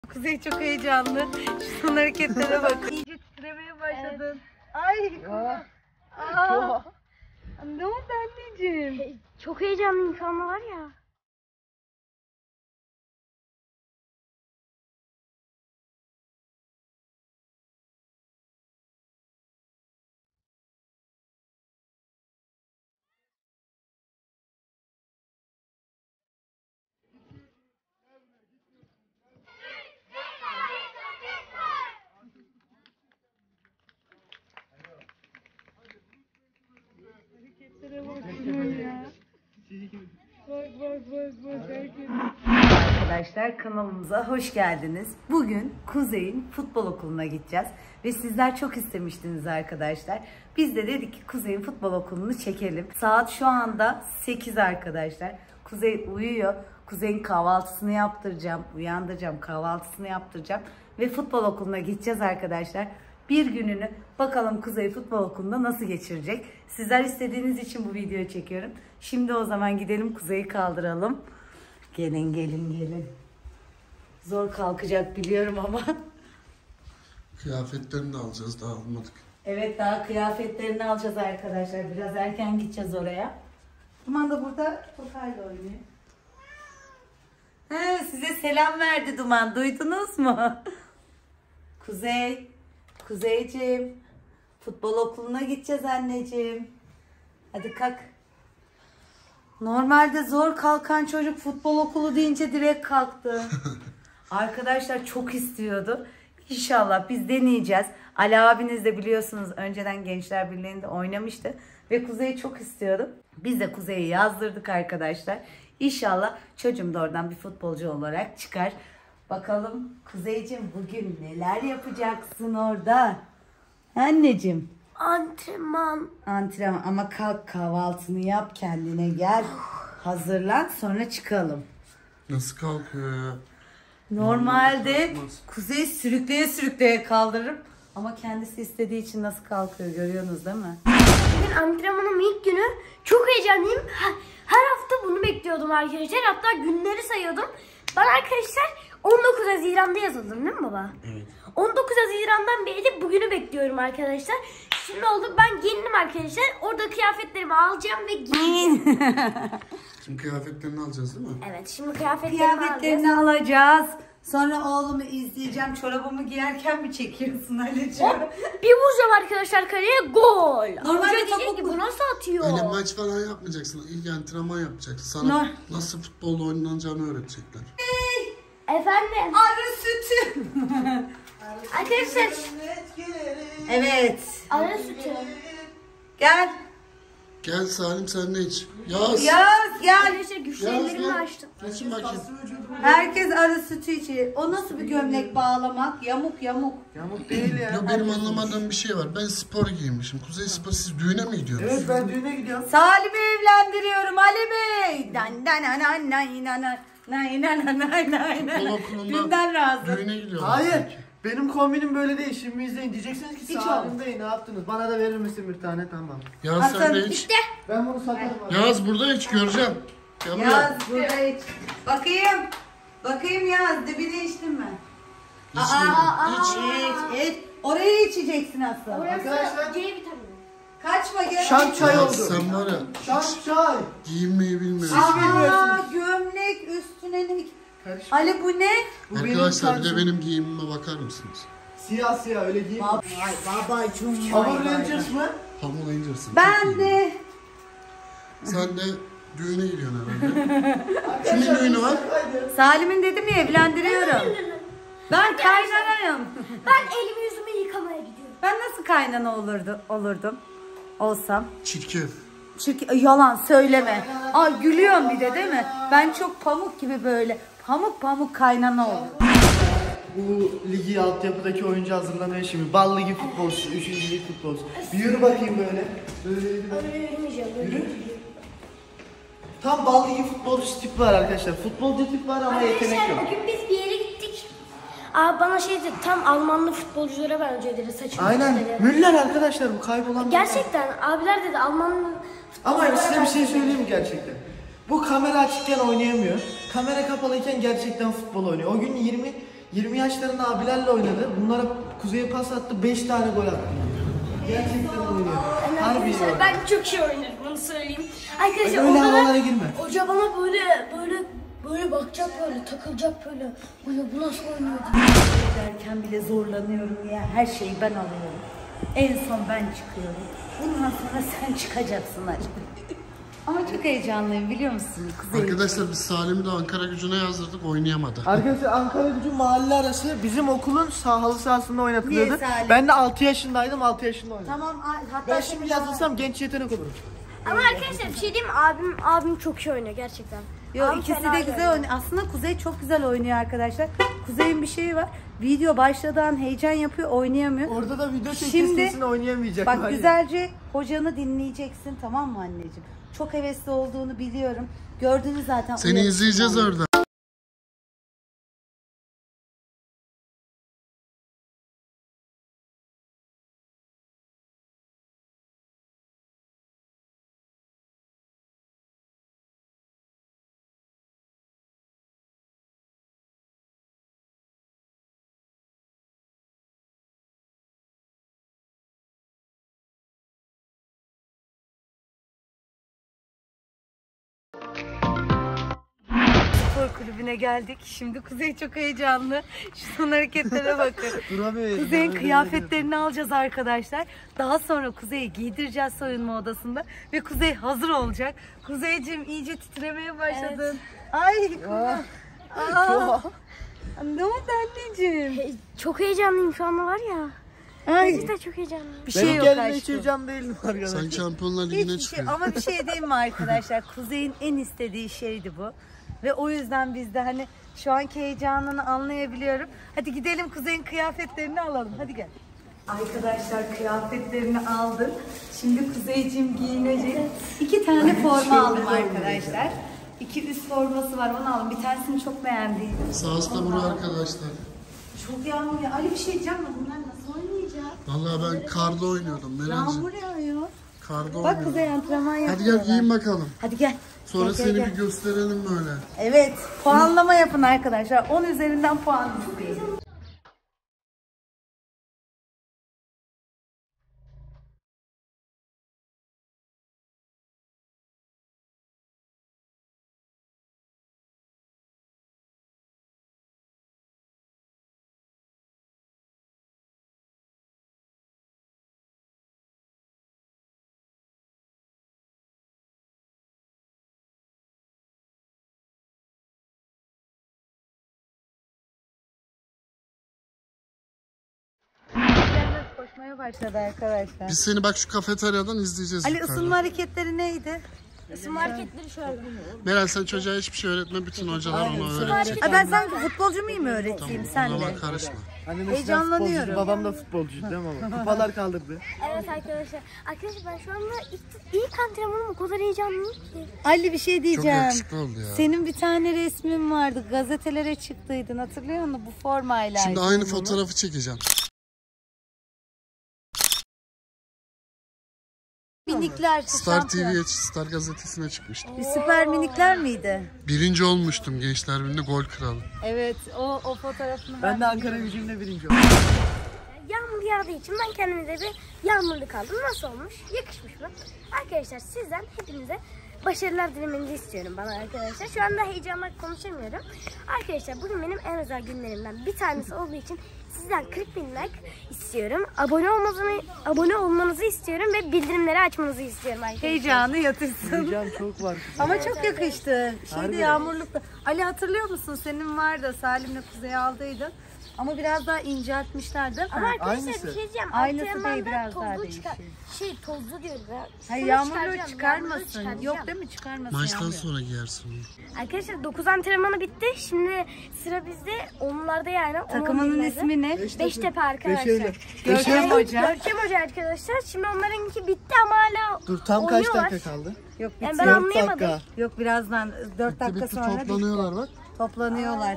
Kuzey çok heyecanlı. Şu son hareketlere bakın. İyice titremeye başladın. Evet. Ay. Aa. Ne oldu anneciğim? Çok heyecanlıyım şu anda var ya. Arkadaşlar kanalımıza hoş geldiniz. Bugün Kuzey'in futbol okuluna gideceğiz. Ve sizler çok istemiştiniz arkadaşlar. Biz de dedik ki Kuzey'in futbol okulunu çekelim. Saat şu anda 8 arkadaşlar. Kuzey uyuyor. Kuzey'in kahvaltısını yaptıracağım. Uyandıracağım, kahvaltısını yaptıracağım. Ve futbol okuluna gideceğiz arkadaşlar. Bir gününü bakalım Kuzey futbol okulunda nasıl geçirecek. Sizler istediğiniz için bu videoyu çekiyorum. Şimdi o zaman gidelim Kuzey'i kaldıralım. Gelin gelin gelin. Zor kalkacak biliyorum ama. Kıyafetlerini de alacağız, daha almadık. Evet, daha kıyafetlerini alacağız arkadaşlar. Biraz erken gideceğiz oraya. Duman da burada topayla oynuyor. He, size selam verdi Duman. Duydunuz mu? Kuzey. Kuzeyciğim. Futbol okuluna gideceğiz anneciğim. Hadi kalk. Normalde zor kalkan çocuk futbol okulu deyince direkt kalktı. Arkadaşlar çok istiyordu. İnşallah biz deneyeceğiz. Ali abiniz de biliyorsunuz önceden Gençler Birliği'nde oynamıştı. Ve Kuzey çok istiyordu. Biz de Kuzey'i yazdırdık arkadaşlar. İnşallah çocuğum da oradan bir futbolcu olarak çıkar. Bakalım Kuzeyciğim bugün neler yapacaksın orada? Anneciğim. Antrenman. Antrenman ama kalk kahvaltını yap kendine gel. Hazırlan sonra çıkalım. Nasıl kalkıyor ya? Normalde Kuzey sürükleye sürükleye kaldırırım. Ama kendisi istediği için nasıl kalkıyor görüyorsunuz değil mi? Bugün antrenmanım ilk günü. Çok heyecanlıyım. Her hafta bunu bekliyordum arkadaşlar. Hatta günleri sayıyordum. Ben arkadaşlar 19 Haziran'da yazıldım değil mi baba? Evet. 19 Haziran'dan beri de bugünü bekliyorum arkadaşlar. Şimdi oldu ben giyindim arkadaşlar. Orada kıyafetlerimi alacağım ve giyineceğim. Şimdi kıyafetlerini alacağız değil mi? Evet, şimdi kıyafetlerimi Kıyafetlerini alacağız. Sonra oğlumu izleyeceğim. Çorabımı giyerken mi çekiyorsun Ali'ciğim? Bir vuracağım arkadaşlar kaleye, gol. Normalde Hoca diyecek topuk ki bu nasıl atıyor? Öyle maç falan yapmayacaksın. İlk antrenman yapacaksın. Sana nasıl futbolda oynanacağını öğretecekler. Efendim? Arı sütü. Arkadaşlar. Evet. Arı sütü. Gel. Gel Salim sen de iç. Yaz. Yaz gel. Arkadaşlar güçlerimi açtım. Geçin bakayım. Herkes arı sütü içiyor. O nasıl bir gömlek bağlamak? Yamuk yamuk. Yamuk değil ya. Ya benim anlamadığım bir şey var. Ben spor giymişim. Kuzey spor, siz düğüne mi gidiyorsunuz? Evet, ben düğüne gidiyorum. Salim'i evlendiriyorum Ali Bey. Dan dan dan dan dan dan dan. Nay nay nay nay nay nay. Futbol okulunda Dünden razı. düğüne gidiyorlar. Hayır. sanki. Benim kombinim böyle değil. Şimdi izleyin. Diyeceksiniz ki Hiç Salim Bey ne yaptınız? Bana da verir misin bir tane? Tamam. Yaz sen de iç. İşte. Ben bunu satarım. Yaz burada iç göreceğim. Gel buraya. Yaz burada iç. Bakayım. Bakayım Yaz. Dibini içtin mi? İçmedim. İç iç. Oraya içeceksin aslında. Arkadaşlar. C vitamini. Kaçma gel. Şan çay Ya oldu. sen var ya Şan çay. giyinmeyi bilmiyorsun. Aa, gömlek üstüne ne? Karışma. Ali bu ne? Bu benim Arkadaşlar bir de tarzım. benim giyimime bakar mısınız? Siyah siyah öyle giyim. Ay babacığım. Power Rangers mı? Hamur Rangers'ın. Ben de. Sen de düğüne gidiyorsun herhalde. Kimin düğünü var? Salim'in dedim ya evlendiriyorum. Ben kaynanayım. Ben elimi yüzümü yıkamaya gidiyorum. Ben nasıl kaynana olurdum? Olsam. Çirkef. Çünkü yalan söyleme. Ay gülüyorum bir de değil mi? Ben çok pamuk gibi böyle. Pamuk pamuk kaynana oldum. Bu ligi altyapıdaki oyuncu hazırlamaya şimdi. Bal ligi futbolcusu, 3. lig futbolcusu. Bir yürü bakayım böyle. Böyle yürü. Yürümeyeceğim. Yürü. Tam bal ligi futbolcusu tipi var arkadaşlar. Futbolcu tipi var ama yetenek yok. Arkadaşlar bugün biz bir yere gittik. Abi bana şey dedi, tam Almanlı futbolculara benziyor dedi, saçım Aynen. dedi. Müller arkadaşlar bu kaybolan. Gerçekten abiler dedi Almanlı Ama futbolculara size bir şey benziyor. söyleyeyim mi gerçekten? Bu kamera açıkken oynayamıyor. Kamera kapalıyken gerçekten futbol oynuyor. O gün 20 yaşlarında abilerle oynadı. Bunlara Kuzey'e pas attı, 5 tane gol attı. Gerçekten oynuyor. Harbi iyi oynuyor. Ben çok iyi oynarım, onu söyleyeyim. Arkadaşlar Öyle havalara girme. Hoca bana böyle bakacak, böyle takılacak, böyle bu nasıl oynuyor Derken bile zorlanıyorum ya. Her şeyi ben alıyorum. En son ben çıkıyorum. Bundan sonra sen çıkacaksın aşkım. Ama çok heyecanlıyım biliyor musun? Arkadaşlar biz Salim'i de Ankara Gücü'ne yazdırdık, oynayamadı. Arkadaşlar Ankara Gücü mahalle arası bizim okulun halı sahasında oynatılıyordu. Ben de 6 yaşındaydım, 6 yaşında oynadım. Tamam, hatta Ben şimdi yazılsam genç yetenek olurum. Ama arkadaşlar bir şey diyeyim mi? Abim çok iyi oynuyor gerçekten. Yok, ikisi de güzel oynuyor. Aslında Kuzey çok güzel oynuyor arkadaşlar. Kuzey'in bir şeyi var. Video başladığı an heyecan yapıyor, oynayamıyor. Orada da video çekilsin oynayamayacak. Bak güzelce hocanı dinleyeceksin, tamam mı anneciğim? Çok hevesli olduğunu biliyorum. Gördünüz zaten. Seni izleyeceğiz orada. Spor kulübüne geldik. Şimdi Kuzey çok heyecanlı. Şu son hareketlere bakın. Duramıyor. Kuzey'in kıyafetlerini alacağız arkadaşlar. Daha sonra Kuzey'i giydireceğiz soyunma odasında. Ve Kuzey hazır olacak. Kuzeyciğim iyice titremeye başladın. Evet. Ay. Ne oldu anneciğim? Çok heyecanlıyım şu anda var ya. Ay. Gerçekten çok heyecanlıyım. Bir şey Benim yok kendime hiç aşkım. heyecan değilim arkadaşlar. Sen Şampiyonlar Ligi'ne çıkıyor. Ama bir şey diyeyim mi arkadaşlar? Kuzey'in en istediği şeydi bu. Ve o yüzden biz de hani şu anki heyecanını anlayabiliyorum. Hadi gidelim Kuzey'in kıyafetlerini alalım. Hadi gel. Arkadaşlar kıyafetlerini aldık. Şimdi Kuzeyciğim giyinecek. 2 tane forma aldım arkadaşlar. 2 üst forması var, onu aldım. Bir tanesini çok beğendim. Sağ da buraya arkadaşlar. Çok yağmur ya. Ali bir şey diyeceğim mi? Bunlar nasıl oynayacak? Vallahi ben karda oynuyordum Merenci. Yağmur yağıyor. Karda Bak oynuyordum. Kuzey antrenman yapıyor. Hadi gel giyin bakalım. Hadi gel. Sonra Gel, seni gel. bir gösterelim böyle. Evet, puanlama yapın arkadaşlar. 10 üzerinden puan isteyin. Koşmaya başladı arkadaşlar. Biz seni bak şu kafeteryadan izleyeceğiz. Ali yukarıda. ısınma hareketleri neydi? Isınma hareketleri şöyle. Meral sen çocuğa hiçbir şey öğretme. Bütün hocalar onu öğretecek. Ben sanki futbolcu muyum öğreteyim O sen zaman de? karışma. Annem Heyecanlanıyorum. futbolcu, babam da futbolcu değil mi baba? Kupalar kaldırdı. Evet arkadaşlar. Arkadaşlar ben şu anda ilk antrenmanım, o kadar heyecanlıyım ki. Ali bir şey Çok diyeceğim. yakışıklı oldu ya. Senin bir tane resmin vardı. Gazetelere çıktıydın. Hatırlıyor musun? Bu formayla. Şimdi aynı fotoğrafı çekeceğim. Minikler. Star TV'ye, Star gazetesine çıkmıştım. Bir süper minikler miydi? Birinci olmuştum Gençler Birliği'nde, gol kralı. Evet, o fotoğrafını Ben de Ankara Gücü'nde birinci oldum. Yağmur yağdığı için ben kendime de bir yağmurluk aldım. Nasıl olmuş? Yakışmış mı? Arkadaşlar sizden hepinize başarılar dilemenizi istiyorum bana arkadaşlar. Şu anda heyecanla konuşamıyorum. Arkadaşlar bugün benim en özel günlerimden bir tanesi olduğu için sizden 40.000 like istiyorum. Abone olmanızı istiyorum ve bildirimleri açmanızı istiyorum arkadaşlar. heyecanı yatırsın. Heyecan çok var. Ama çok yakıştı. Şeyde Harbi. yağmurlukta. Ali hatırlıyor musun? Senin vardı. Salim'le Kuzey'e aldıydın. Ama biraz daha inceltmişler değil mi? Ama arkadaşlar Aynısı. bir şey diyeceğim. Aynısı değil, Antrenmanda biraz daha tozlu değişik. tozlu diyorum ya. Hayır, Şunu yağmurluğu çıkaracağım, çıkarmasın. yağmurluğu Yok çıkaracağım. değil mi? Çıkarmasın. Maçtan yağmur. sonra giyersin onu. Arkadaşlar 9 antrenmanı bitti. Şimdi sıra bizde. Onlarda yani. Takımının ismi ne? Beştepe arkadaşlar. Beşeyle. Görkem Hoca. Görkem Hoca arkadaşlar. Şimdi onlarınki bitti ama hala Dur tam kaç oynuyorlar. dakika kaldı? Yok Yani bitti. ben 4 anlayamadım. dakika. Yok birazdan 4 dakika Bitti, sonra toplanıyorlar bak. toplanıyorlar.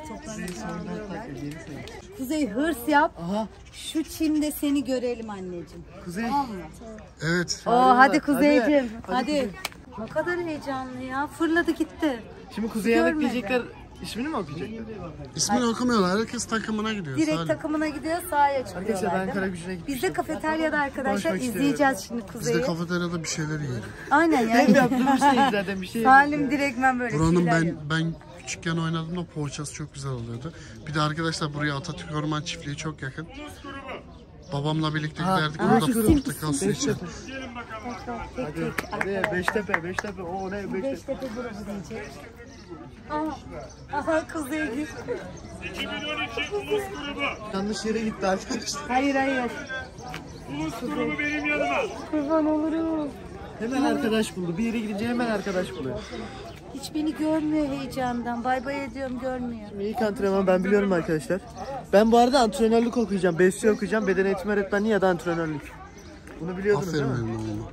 Kuzey hırs yap. Aha. Şu çimde seni görelim anneciğim. Kuzey. Tamam mı? Evet. Oo hadi Hadi. Kuzeyciğim. Hadi Hadi. Kuzey. Ne kadar heyecanlı ya. Fırladı gitti. Şimdi Kuzey'e Görmedi. bekleyecekler İsmini mi okuyacak? İsmini okumuyorlar. Herkes takımına gidiyor. Direkt Salim. takımına gidiyor, sahaya çıkıyorlar. Arkadaşlar ben değil mi? Karagücü'ne gitmiştim. Biz de kafeteryada arkadaşlar Konuşmak izleyeceğiz şimdi Biz de Kuzey'i. kafeteryada bir şeyler yiyelim. Aynen Hep ya. yaptığımız şey zaten bir şey. Salim direktmen böyle Buranın şeyler yapıyor. ben küçükken oynadığımda poğaçası çok güzel oluyordu. Bir de arkadaşlar buraya Atatürk Orman Çiftliği çok yakın. Babamla birlikte giderdik. Orada portakal suyu içerdik. Hadi Beştepe. O ne Beştepe? Beştepe burası diyecek. Aha Kuzey gir. 2012 Ulus Grubu. Yanlış yere gitti arkadaşlar. Hayır. Ulus Grubu benim yanıma. Kurban olurum. Hemen arkadaş buldu. Bir yere gidince hemen arkadaş buluyor. Hiç beni görmüyor heyecandan. Bay bay ediyorum, görmüyor. İlk antrenman ben biliyorum arkadaşlar. Ben bu arada antrenörlük okuyacağım. BSC okuyacağım. Beden eğitimi öğretmenliği ya da antrenörlük. Bunu biliyordunuz Aferin değil mi? benim oğluma.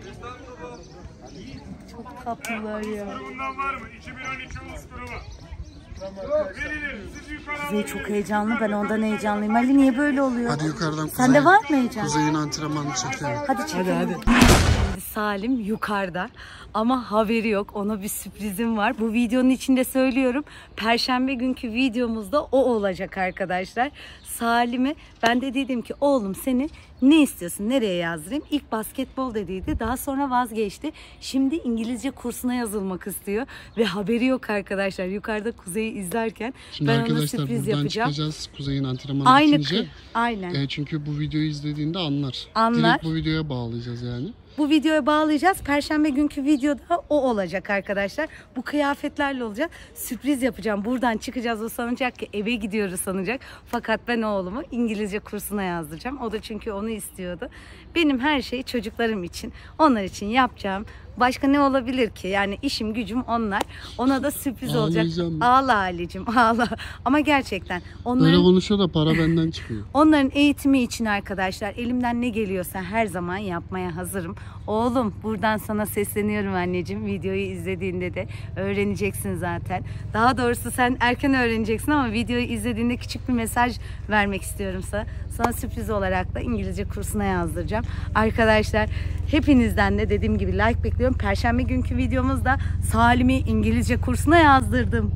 Çok tatlılar ya. Bundan var mı? 2012 Ulus Grubu. Verilir. Siz yukarı Kuzey çok heyecanlı, ben ondan heyecanlıyım. Ali niye böyle oluyor? Hadi yukarıdan Sende var mı heyecan? Kuzey'in antrenmanını çekelim. Hadi çekelim. Hadi. Şimdi Salim yukarıda ama haberi yok. Ona bir sürprizim var. Bu videonun içinde söylüyorum. Perşembe günkü videomuzda o olacak arkadaşlar. Salim'e ben de dedim ki oğlum seni ne istiyorsun, nereye yazdırayım? İlk basketbol dediydi. Daha sonra vazgeçti. Şimdi İngilizce kursuna yazılmak istiyor. Ve haberi yok arkadaşlar. Yukarıda Kuzey'i izlerken Şimdi ben ona arkadaşlar sürpriz buradan yapacağım. çıkacağız. Kuzey'in antrenmanı Aynı bitince. aynen. Çünkü bu videoyu izlediğinde anlar. Anlar. Direkt bu videoya bağlayacağız yani. Bu videoya bağlayacağız. Perşembe günkü videoda o olacak arkadaşlar. Bu kıyafetlerle olacak. Sürpriz yapacağım. Buradan çıkacağız. O sanacak ki eve gidiyoruz sanacak. Fakat ben oğlumu İngilizce kursuna yazdıracağım. O da çünkü onu istiyordu. Benim her şey çocuklarım için. Onlar için yapacağım. Başka ne olabilir ki? Yani işim gücüm onlar. Ona da sürpriz olacak. Ağlayacağım. Ağla Ali'cim ağla. Ama gerçekten Böyle onların... konuşuyor da para benden çıkıyor. Onların eğitimi için arkadaşlar elimden ne geliyorsa her zaman yapmaya hazırım. Oğlum buradan sana sesleniyorum anneciğim. Videoyu izlediğinde de öğreneceksin zaten. Daha doğrusu sen erken öğreneceksin ama videoyu izlediğinde küçük bir mesaj vermek istiyorum sana. Sana sürpriz olarak da İngilizce kursuna yazdıracağım. Arkadaşlar hepinizden de dediğim gibi like bekliyorum. Perşembe günkü videomuzda Salim'i İngilizce kursuna yazdırdım.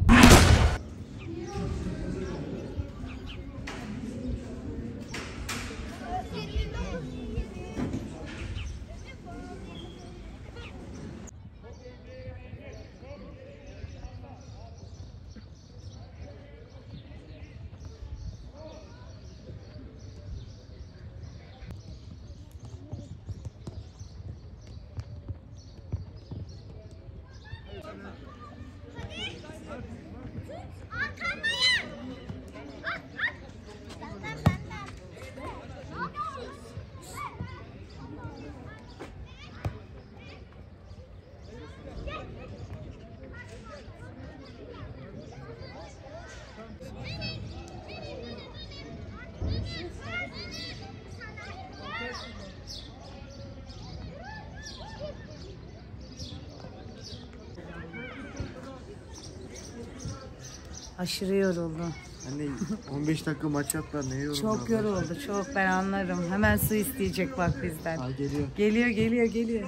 Aşırı yoruldu. Anne 15 dakika maç yaptılar. Ne yoruldu? Çok yoruldu, çok ben anlarım. Hemen su isteyecek bak bizden. Ha, geliyor. Geliyor.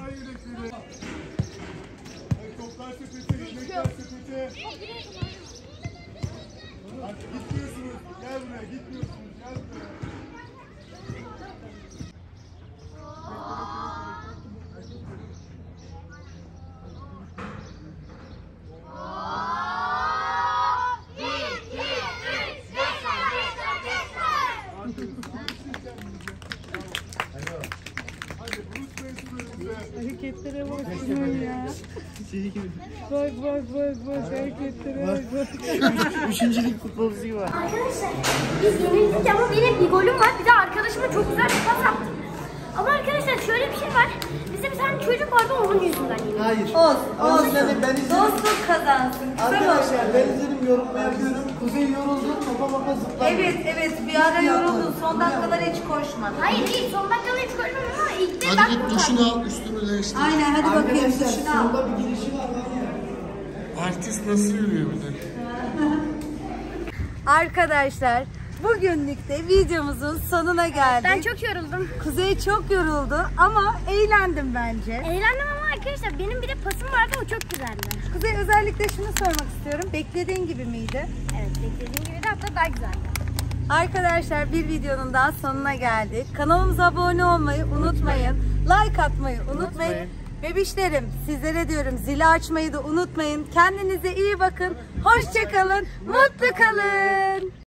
Toplar sepeti, yemekler sepeti. Artık gitmiyorsunuz. Gel buraya, gitmiyorsunuz. Gel buraya. Hareketlere bak ya. Bak hareketlere bak. Üçüncülük futbolcusu gibi var. Arkadaşlar biz yenildik ama benim bir golüm var. Bir de arkadaşıma çok güzel bir pas attım. Ama arkadaşlar şöyle bir şey var. Bizde bir tane çocuk vardı onun yüzünden yenildik. Hayır. Olsun. Ben izledim. Dostluk kazansın. Arkadaşlar ben izledim, yorum yapıyorum. Kuzey yoruldu, topa zıpladı. Evet bir ara yoruldun. Son dakikalar hiç koşmadın. Hayır değil son dakikada hiç koşmadım ama ilk de Hadi ben git duşunu al, üstünü değiştir. Aynen hadi bakayım Arkadaşlar duşunu al. solda bir girişi var ya. Artist nasıl yürüyor bir de? Arkadaşlar bugünlük de videomuzun sonuna geldik. Ben çok yoruldum. Kuzey çok yoruldu ama eğlendim bence. Eğlendim ama arkadaşlar benim bir de pasım vardı, o çok güzeldi. Kuzey, özellikle şunu sormak istiyorum. Beklediğin gibi miydi? Evet, beklediğim gibi de hatta daha güzeldi. Arkadaşlar, bir videonun daha sonuna geldik. Kanalımıza abone olmayı unutmayın. Like atmayı unutmayın. Bebişlerim, sizlere diyorum, zili açmayı da unutmayın. Kendinize iyi bakın. Hoşça kalın. Mutlu kalın.